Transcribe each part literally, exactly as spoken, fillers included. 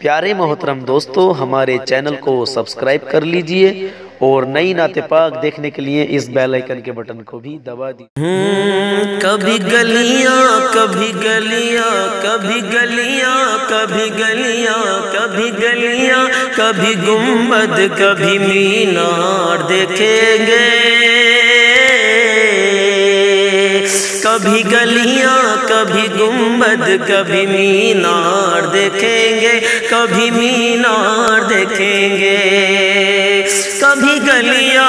پیارے محترم دوستو، ہمارے چینل کو سبسکرائب کر لیجئے اور نئی نعت پاک دیکھنے کے لیے اس بیل آئیکن کے بٹن کو بھی دبا دیجئے۔ کبھی گلیاں کبھی گلیاں کبھی گلیاں کبھی گلیاں کبھی گلیاں کبھی گنبد کبھی مینار دیکھیں گے، کبھی گلیاں کبھی گنبد کبھی مینار دیکھیں گے، کبھی مینار دیکھیں گے، کبھی گلیاں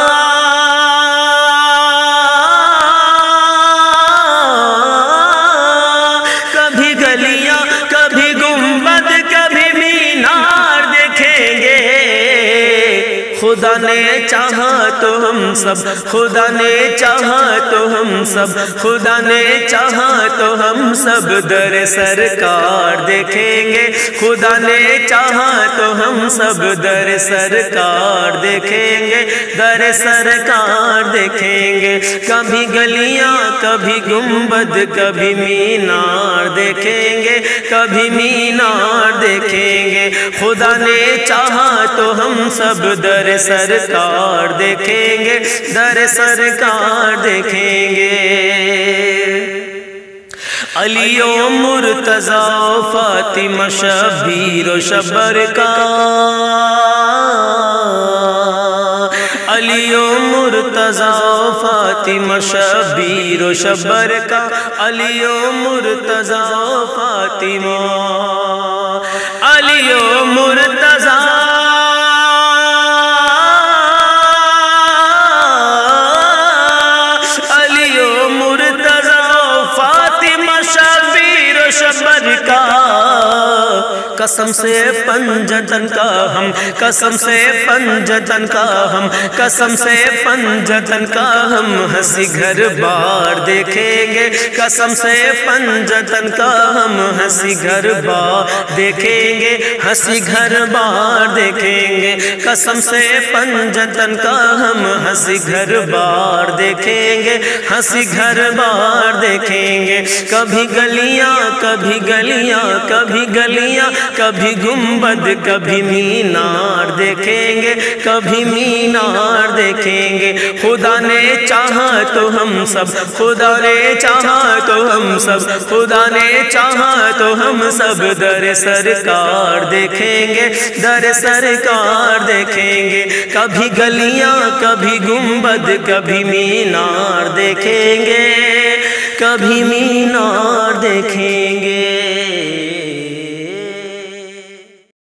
کبھی گلیاں کبھی گنبد کبھی مینار دیکھیں گے۔ خدا نے چاہا تو ہم سب خدا نے چاہا تو ہم سب خدا نے چاہا تو ہم سب در سرکار دیکھیں گے، خدا نے چاہا تو ہم سب در سرکار دیکھیں گے، در سرکار دیکھیں گے۔ کبھی گلیاں کبھی گنبد کبھی مینار دیکھیں گے، کبھی مینار دیکھیں گے۔ خدا نے چاہا تو ہم سب در سرکار دیکھیں گے، در سرکار دیکھیں گے۔ علی و مرتضیٰ و فاطمہ شبیر و شبر کا، علی و مرتضیٰ و فاطمہ شبیر و شبر کا، علی و مرتضیٰ و فاطمہ، علی و مرتضیٰ شبر کا، قسم سے پنجتن کا ہم قسم سے پنجتن کا ہم قسم سے پنجتن کا ہم ہنسی گھر بار دیکھیں گے، قسم سے پنجتن کا ہم ہنسی گھر بار دیکھیں گے، ہنسی گھر بار دیکھیں گے، قسم سے پنجتن کا ہم ہنسی گھر بار دیکھیں گے، ہنسی گھر بار دیکھیں گے۔ کبھی گلیاں کبھی گلیاں کبھی گلیاں کبھی گنبد کبھی مینار دیکھیں گے، کبھی مینار دیکھیں گے۔ خدا نے چاہا تو ہم سب خدا نے چاہا تو ہم سب خدا نے چاہا تو ہم سب در سرکار دیکھیں گے، در سرکار دیکھیں گے۔ کبھی گلیاں کبھی گنبد کبھی مینار دیکھیں گے، کبھی مینار دیکھیں گے۔